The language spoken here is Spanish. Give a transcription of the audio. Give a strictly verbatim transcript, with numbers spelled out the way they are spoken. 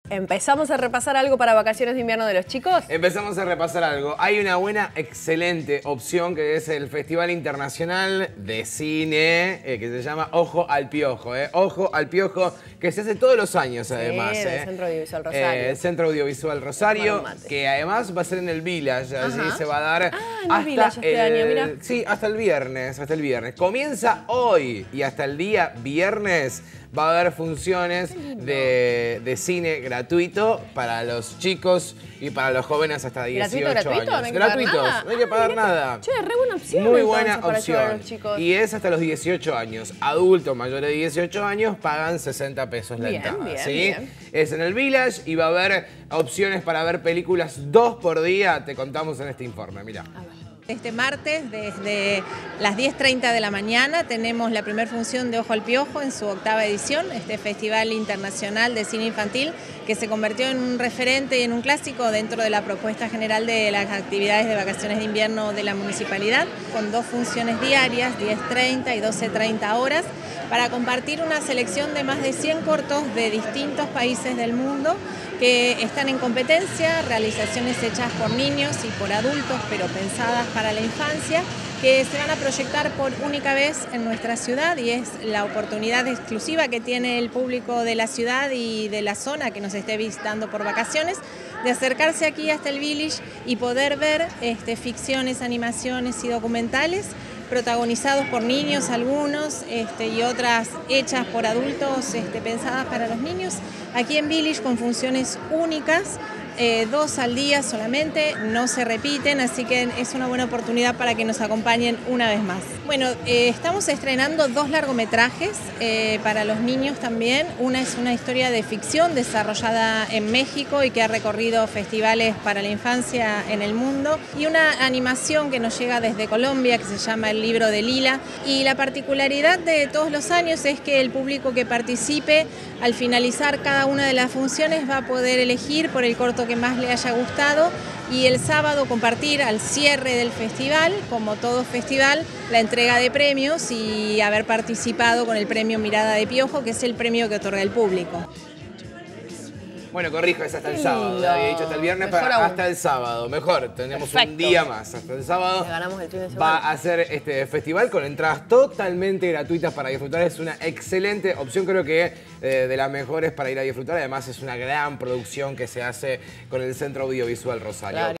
¿Empezamos a repasar algo para vacaciones de invierno de los chicos? Empezamos a repasar algo. Hay una buena, excelente opción que es el Festival Internacional de Cine, eh, que se llama Ojo al Piojo. Eh. Ojo al Piojo, que se hace todos los años además. Sí, eh. el Centro Audiovisual Rosario. Eh, el Centro Audiovisual Rosario, que además va a ser en el Village. Allí Ajá. se va a dar ah, en hasta el Village este el, año, mira. Sí, hasta el viernes, hasta el viernes. Comienza hoy y hasta el día viernes va a haber funciones de, de cine gratuito para los chicos y para los jóvenes hasta dieciocho ¿Gratuito, gratuito? años. ¿No hay que Gratuitos, pagar nada? no hay que Ah, pagar mirá, nada. Che, re buena opción. Muy entonces, buena para llevar a opción. los chicos. Y es hasta los dieciocho años. Adultos mayores de dieciocho años pagan sesenta pesos la Bien, entrada. bien, ¿sí? bien. Es en el Village y va a haber opciones para ver películas dos por día. Te contamos en este informe, mirá. Este martes, desde las diez treinta de la mañana, tenemos la primera función de Ojo al Piojo en su octava edición, este Festival Internacional de Cine Infantil, que se convirtió en un referente y en un clásico dentro de la propuesta general de las actividades de vacaciones de invierno de la municipalidad, con dos funciones diarias, diez treinta y doce treinta horas, para compartir una selección de más de cien cortos de distintos países del mundo que están en competencia, realizaciones hechas por niños y por adultos, pero pensadas para la infancia, que se van a proyectar por única vez en nuestra ciudad y es la oportunidad exclusiva que tiene el público de la ciudad y de la zona que nos esté visitando por vacaciones, de acercarse aquí hasta el Village y poder ver este, ficciones, animaciones y documentales protagonizados por niños algunos este, y otras hechas por adultos este, pensadas para los niños, aquí en Village con funciones únicas, eh, dos al día solamente, no se repiten, así que es una buena oportunidad para que nos acompañen una vez más. Bueno, eh, estamos estrenando dos largometrajes eh, para los niños también. Una es una historia de ficción desarrollada en México y que ha recorrido festivales para la infancia en el mundo, y una animación que nos llega desde Colombia que se llama El Libro de Lila. Y la particularidad de todos los años es que el público que participe al finalizar cada una de las funciones va a poder elegir por el corto que más le haya gustado y el sábado compartir al cierre del festival, como todo festival, la entrega de premios y haber participado con el premio Mirada de Piojo, que es el premio que otorga el público. Bueno, corrijo, es hasta el Qué sábado. lindo. Había dicho hasta el viernes, Mejor para aún. hasta el sábado. Mejor, tenemos Perfecto. un día más. Hasta el sábado Le ganamos el fin de semana. va a ser este festival con entradas totalmente gratuitas para disfrutar. Es una excelente opción, creo que eh, de las mejores para ir a disfrutar. Además, es una gran producción que se hace con el Centro Audiovisual Rosario. Claro.